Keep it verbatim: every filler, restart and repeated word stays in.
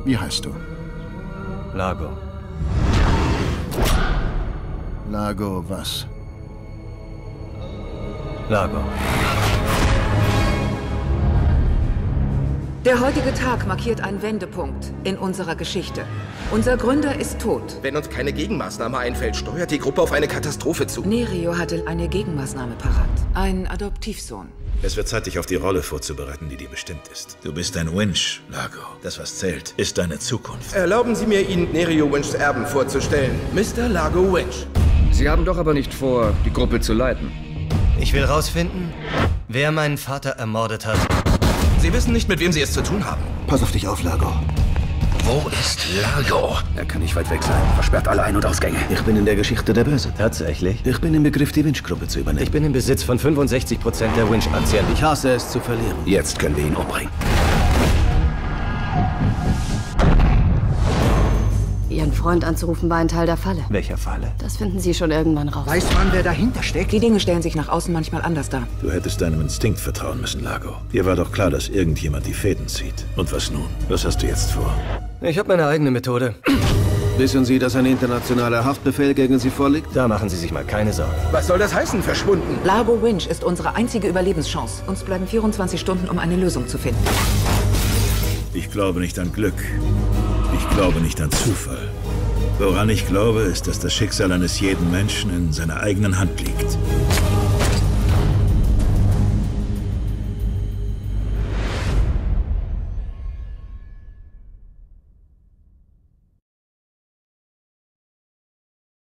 Wie heißt du? Largo. Largo was? Largo. Der heutige Tag markiert einen Wendepunkt in unserer Geschichte. Unser Gründer ist tot. Wenn uns keine Gegenmaßnahme einfällt, steuert die Gruppe auf eine Katastrophe zu. Nerio hatte eine Gegenmaßnahme parat. Ein Adoptivsohn. Es wird Zeit, dich auf die Rolle vorzubereiten, die dir bestimmt ist. Du bist ein Winch, Largo. Das, was zählt, ist deine Zukunft. Erlauben Sie mir, Ihnen Nerio Winchs Erben vorzustellen. Mister Largo Winch. Sie haben doch aber nicht vor, die Gruppe zu leiten. Ich will rausfinden, wer meinen Vater ermordet hat. Sie wissen nicht, mit wem Sie es zu tun haben. Pass auf dich auf, Largo. Wo ist Largo? Er kann nicht weit weg sein. Versperrt alle Ein- und Ausgänge. Ich bin in der Geschichte der Böse. Tatsächlich? Ich bin im Begriff, die Winch-Gruppe zu übernehmen. Ich bin im Besitz von fünfundsechzig Prozent der Winch-Aktien. Ich hasse es zu verlieren. Jetzt können wir ihn umbringen. Ihren Freund anzurufen war ein Teil der Falle. Welcher Falle? Das finden Sie schon irgendwann raus. Weiß man, wer dahinter steckt? Die Dinge stellen sich nach außen manchmal anders dar. Du hättest deinem Instinkt vertrauen müssen, Largo. Dir war doch klar, dass irgendjemand die Fäden zieht. Und was nun? Was hast du jetzt vor? Ich habe meine eigene Methode. Wissen Sie, dass ein internationaler Haftbefehl gegen Sie vorliegt? Da machen Sie sich mal keine Sorgen. Was soll das heißen, verschwunden? Largo Winch ist unsere einzige Überlebenschance. Uns bleiben vierundzwanzig Stunden, um eine Lösung zu finden. Ich glaube nicht an Glück. Ich glaube nicht an Zufall. Woran ich glaube, ist, dass das Schicksal eines jeden Menschen in seiner eigenen Hand liegt.